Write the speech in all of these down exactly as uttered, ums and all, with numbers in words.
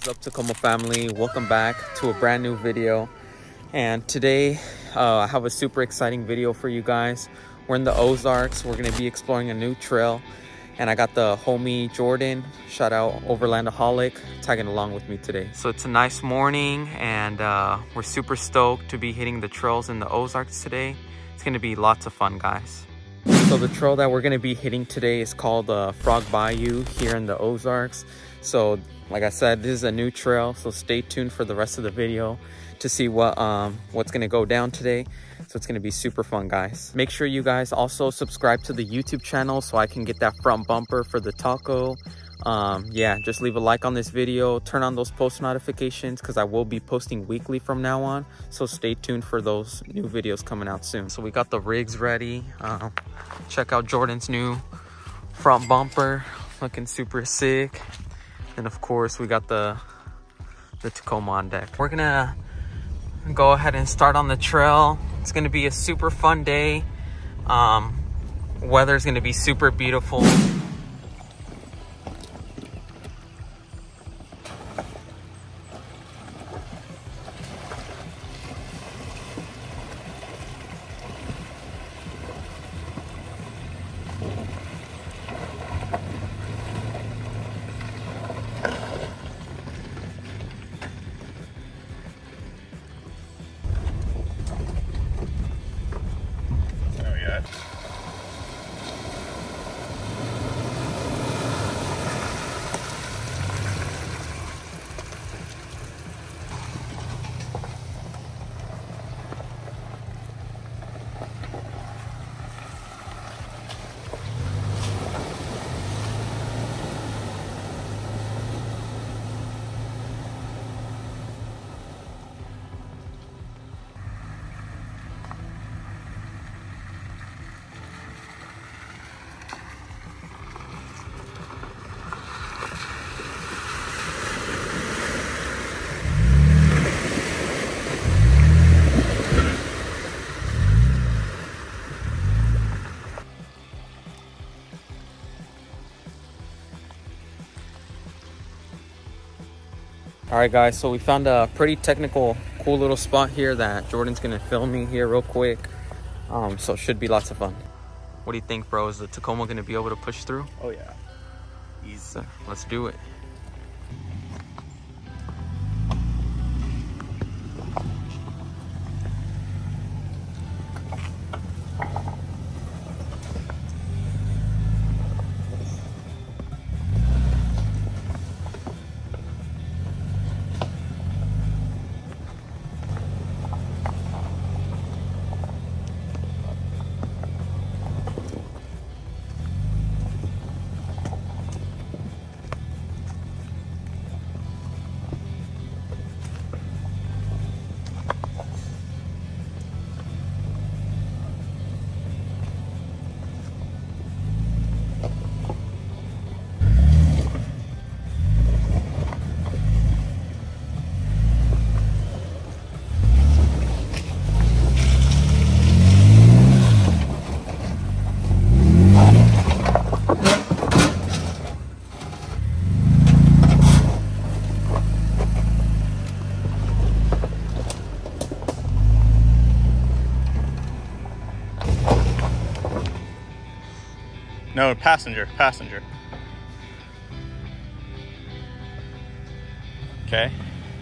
up, Tacoma family? Welcome back to a brand new video. And today uh, I have a super exciting video for you guys. We're in the Ozarks. We're going to be exploring a new trail, and I got the homie Jordan, shout out Overlandaholic, tagging along with me today. So it's a nice morning, and uh, we're super stoked to be hitting the trails in the Ozarks today. It's going to be lots of fun, guys. So the trail that we're going to be hitting today is called uh, Frog Bayou here in the Ozarks. So like I said, this is a new trail, so stay tuned for the rest of the video to see what um what's going to go down today. So it's going to be super fun, guys. Make sure you guys also subscribe to the YouTube channel so I can get that front bumper for the taco. Um yeah, just leave a like on this video, turn on those post notifications because I will be posting weekly from now on, so stay tuned for those new videos coming out soon. So we got the rigs ready. Um check out Jordan's new front bumper, looking super sick. And of course we got the the Tacoma on deck. We're gonna go ahead and start on the trail. It's gonna be a super fun day. Um weather's gonna be super beautiful. All right, guys, so we found a pretty technical, cool little spot here that Jordan's gonna film me here real quick. Um, so it should be lots of fun. What do you think, bro? Is the Tacoma gonna be able to push through? Oh yeah, easy. So let's do it. No, passenger, passenger. Okay.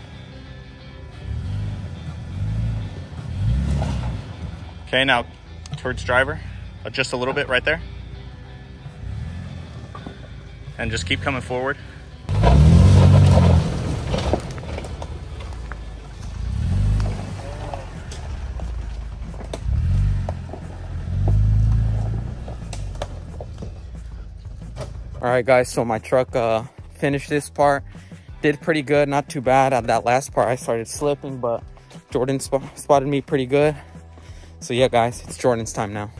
Okay, now towards driver. Uh, just a little bit right there. And just keep coming forward. All right, guys, so my truck uh finished this part, did pretty good, not too bad. At that last part I started slipping, but Jordan sp spotted me pretty good. So yeah, guys, it's Jordan's time now.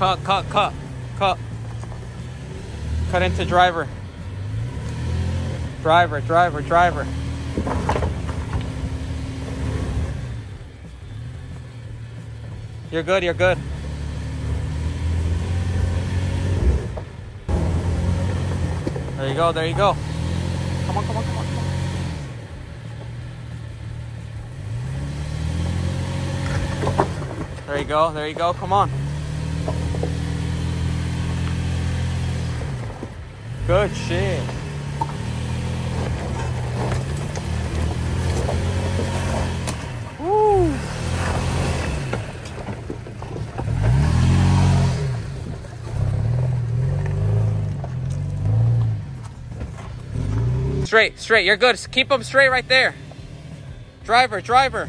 Cut, cut, cut, cut. Cut into driver. Driver, driver, driver. You're good, you're good. There you go, there you go. Come on, come on, come on, come on. There you go, there you go, come on. Good shit. Woo. Straight, straight, you're good. Keep them straight right there. Driver, driver.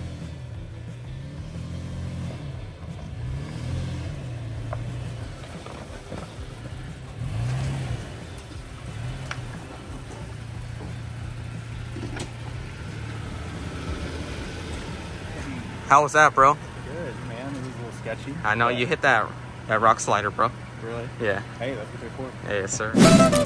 How was that, bro? Good, man. It was a little sketchy. I know, you hit that that rock slider, bro. Really? Yeah. Hey, that's what they're for. Yeah, yes, sir.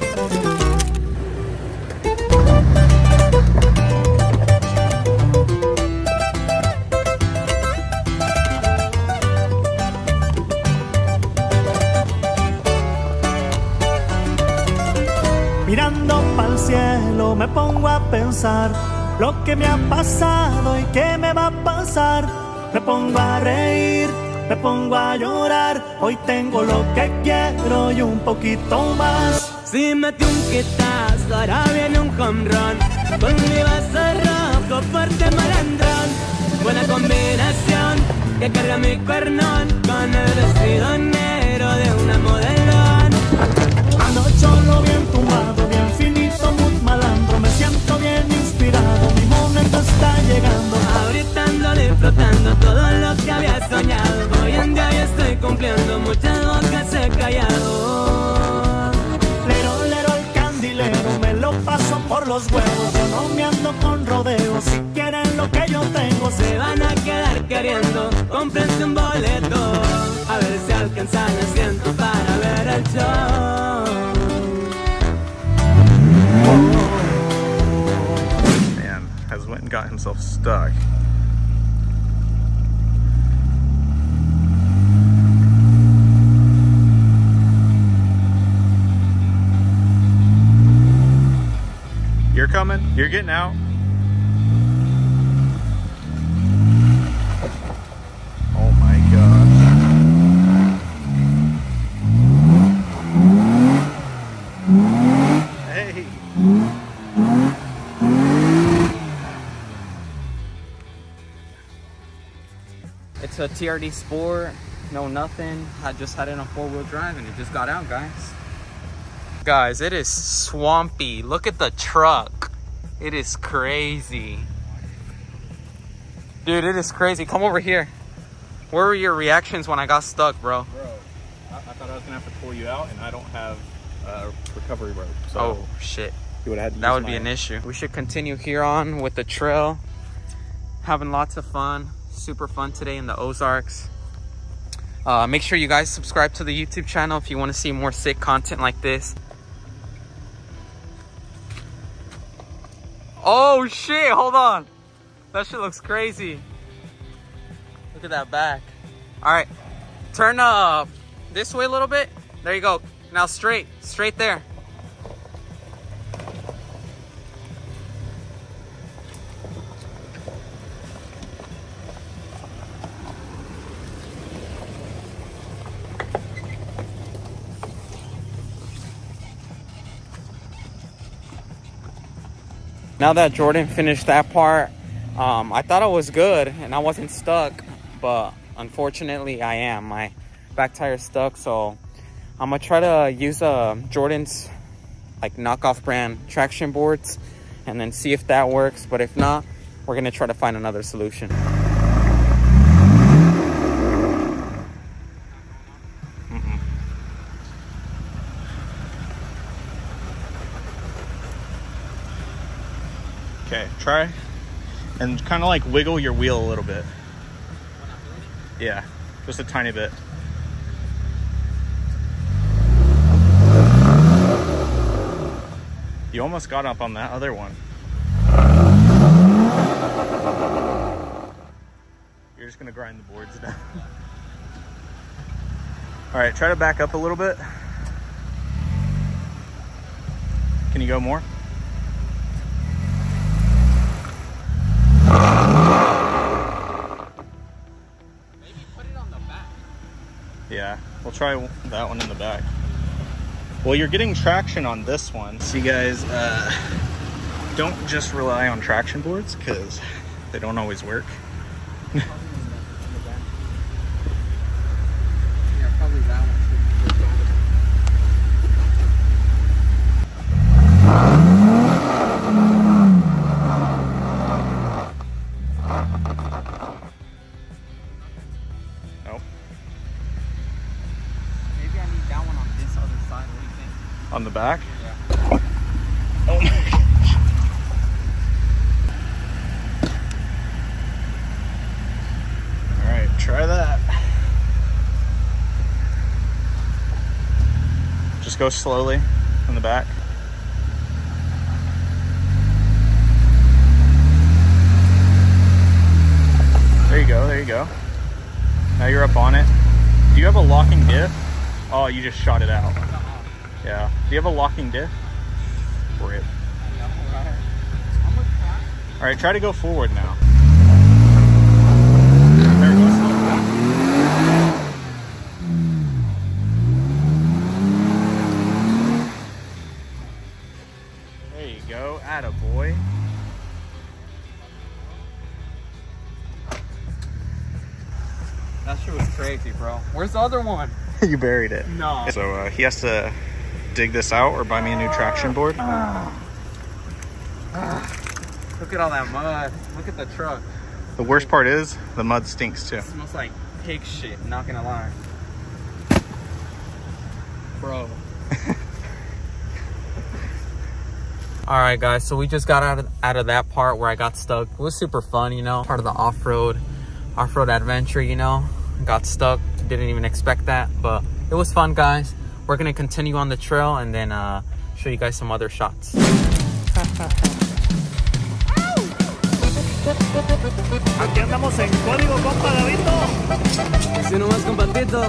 Mirando pa'l cielo me pongo a pensar lo que me ha pasado y que me va a pasar. Me pongo a reír, me pongo a llorar. Hoy tengo lo que quiero y un poquito más. Si mete un quitazo, ahora viene un home run. Con mi vaso rojo, fuerte malandrón. Buena combinación que carga mi cuernón con el vestido negro de una modelón. Anoche lo bien tumbado, bien finito, muy malandro. Me siento bien inspirado, mi momento está llegando. Ahorita ando disfrutando todo lo que había soñado. Hoy en día ya estoy cumpliendo, muchas bocas he callado. Lero, lero, el candilero, me lo paso por los huevos. Yo no me ando con rodeos, si quieren lo que yo tengo Se van a quedar queriendo, cómprense un boleto. A ver si alcanzan el asiento para ver el show. Man has went and got himself stuck. You're coming. You're getting out. Oh my gosh. Hey. It's a T R D Sport, no nothing. I just had it on four-wheel drive and it just got out, guys. Guys, it is swampy. Look at the truck. It is crazy. Dude, it is crazy. Come over here. Where were your reactions when I got stuck, bro? Bro, I, I thought I was gonna have to pull you out, and I don't have a recovery rope. So Oh, shit. you would have had to That use would be my- an issue. We should continue here on with the trail. Having lots of fun. Super fun today in the Ozarks. Uh, make sure you guys subscribe to the YouTube channel if you want to see more sick content like this. Oh shit, hold on. That shit looks crazy. Look at that back. All right, turn uh, this way a little bit. There you go. Now straight, straight there. Now that Jordan finished that part, um, I thought I was good and I wasn't stuck, but unfortunately I am. My back tire's stuck, so I'm gonna try to use uh, Jordan's like knockoff brand traction boards and then see if that works. But if not, we're gonna try to find another solution. Okay, try and kind of like wiggle your wheel a little bit. Yeah, just a tiny bit. almost got up on that other one. You're just gonna grind the boards down. All right, try to back up a little bit. Can you go more? Maybe put it on the back. Yeah, we'll try that one in the back. Well, you're getting traction on this one. So you guys, uh, don't just rely on traction boards because they don't always work. Yeah, probably that one. Nope. Maybe I need that one on this other side. What do you think? On the back? Yeah. Oh my gosh. All right, try that. Just go slowly in the back. There you go, there you go. Now you're up on it. Do you have a locking diff? Oh, you just shot it out. Yeah. Do you have a locking diff? Rip. All right, try to go forward now. There it goes. There you go. Attaboy. That shit was crazy, bro. Where's the other one? You buried it. No. So uh, he has to dig this out or buy me a new traction board. Ah. Ah. Look at all that mud. Look at the truck. The worst part is the mud stinks too. It smells like pig shit, not gonna lie. Bro. All right, guys, so we just got out of, out of that part where I got stuck. It was super fun, you know, part of the off-road, off-road adventure, you know. Got stuck, didn't even expect that, but it was fun, guys. We're gonna continue on the trail and then uh, show you guys some other shots. Aquí andamos en código, compa Gavito. Si no más compactito.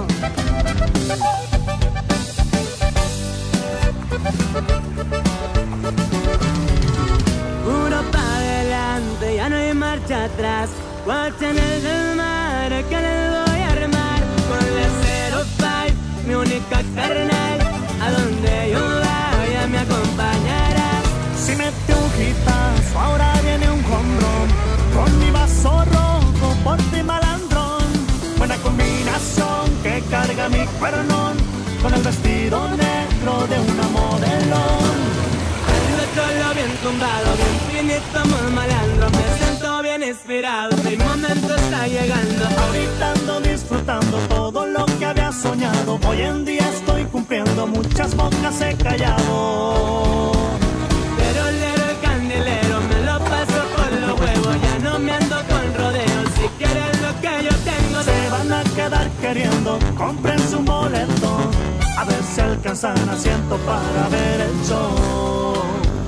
Puro pa' adelante, ya no hay marcha atrás. Guardianes del mar, que les voy a armar. Con la cero five, mi única carnal. A donde yo vaya me acompañarás. Si mete un hitazo, ahora viene un hombrón. Con mi vaso rojo, por ti malandrón. Buena combinación que carga mi cuernón. Con el vestido negro de una modelón. Arriba todo bien tumbado, bien finito, muy malandro. Me siento bien inspirado, mi momento está llegando. Ahorita ando disfrutando todo lo que había soñado. Hoy en día estoy cumpliendo, muchas bocas he callado. Pero lero el candilero, me lo paso por los huevos. Ya no me ando con rodeos, si quieren lo que yo tengo. Se van a quedar queriendo, compren su boleto. A ver si alcanzan asiento para ver el show.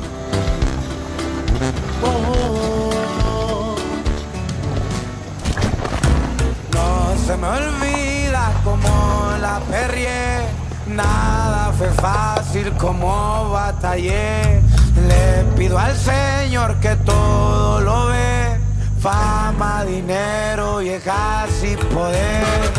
Oh, oh, oh. No se me olvida como la perrié. Nada fue fácil como batallé. Le pido al Señor que todo lo ve. Fama, dinero, viejas y poder.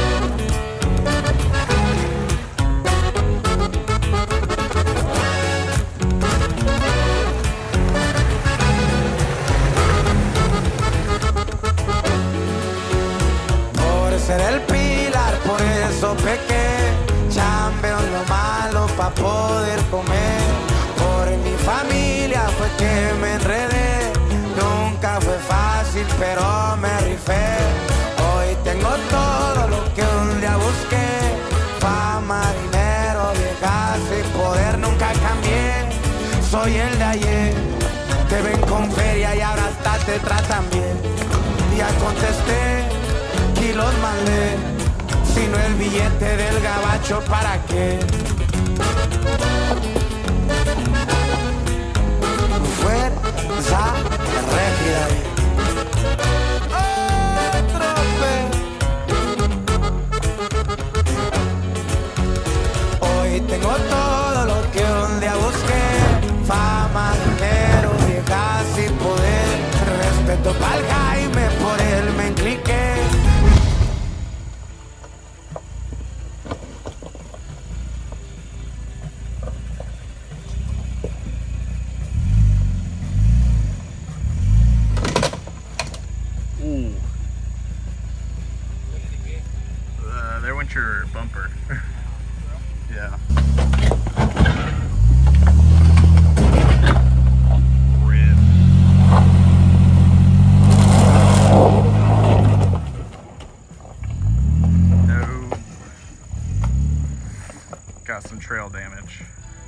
Por ser el pilar, por eso pequé. Chambeo en lo malo pa' poder comer. Por mi familia fue que me enredé. Nunca fue fácil, pero me rifé. Hoy tengo todo lo que un día busqué. Fama, dinero, viejas y poder. Nunca cambié, soy el de ayer. Te ven con feria y ahora hasta te tratan bien. Ya contesté, kilos mandé. Si no el billete del gabacho, ¿para qué? got some trail damage.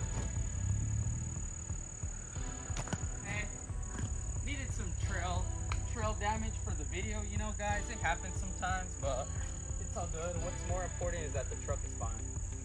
Hey, needed some trail trail damage for the video, you know guys, it happens sometimes, but it's all good. What's more important is that the truck is fine.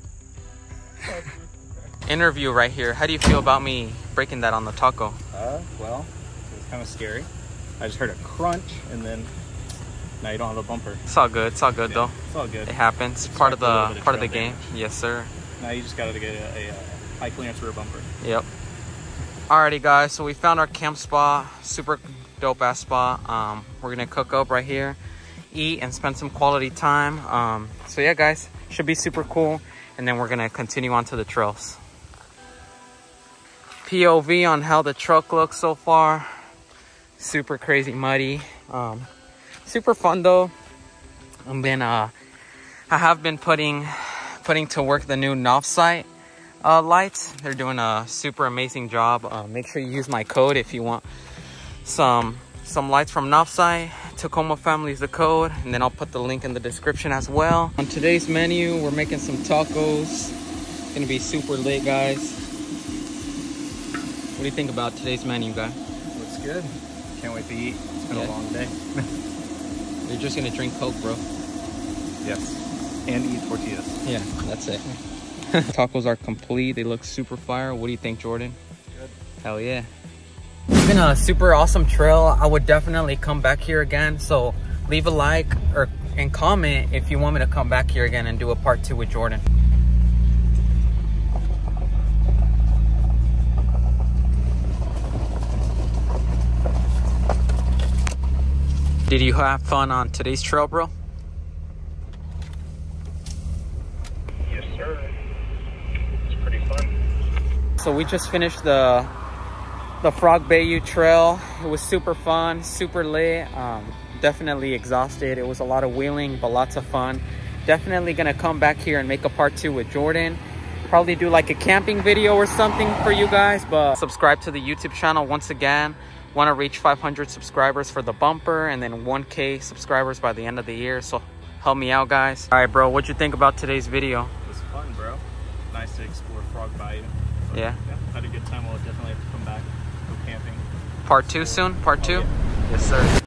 Interview right here. How do you feel about me breaking that on the taco? Uh, well, it was kind of scary. I just heard a crunch, and then now you don't have a bumper. It's all good. It's all good, Yeah, though. it's all good. It happens. It's Part of like a little the bit of part of the trail game. damage. Yes, sir. Now you just got to get a, a, a high clearance rear bumper. Yep. Alrighty, guys. So we found our camp spot. Super dope ass spot. Um, we're gonna cook up right here, eat, and spend some quality time. Um, so yeah, guys, should be super cool. And then we're gonna continue on to the trails. P O V on how the truck looks so far. Super crazy muddy. Um, super fun though. I've been uh, I have been putting putting to work the new Novsight uh, lights. They're doing a super amazing job. Uh, make sure you use my code if you want some some lights from Novsight. Tacoma Family is the code, and then I'll put the link in the description as well. On today's menu, we're making some tacos. It's gonna be super lit, guys. What do you think about today's menu, guy? Looks good. Can't wait to eat. It's been Yeah. a long day. You're just gonna drink Coke, bro. Yes. And eat tortillas. Yeah, that's it. Tacos are complete. They look super fire. What do you think, Jordan? Good. Hell yeah. It's been a super awesome trail. I would definitely come back here again. So leave a like or and comment if you want me to come back here again and do a part two with Jordan. Did you have fun on today's trail, bro? Yes, sir. It's pretty fun. So we just finished the the Frog Bayou Trail. It was super fun, super lit. Um, definitely exhausted. It was a lot of wheeling, but lots of fun. Definitely gonna come back here and make a part two with Jordan. Probably do like a camping video or something for you guys, but subscribe to the YouTube channel once again. Want to reach five hundred subscribers for the bumper and then one K subscribers by the end of the year. So help me out, guys. All right, bro, what'd you think about today's video? It was fun, bro. Nice to explore Frog Bayou. So, Yeah. yeah. Had a good time. We'll definitely have to come back, go camping. Part two soon? Part two? Oh, yeah. Yes, sir.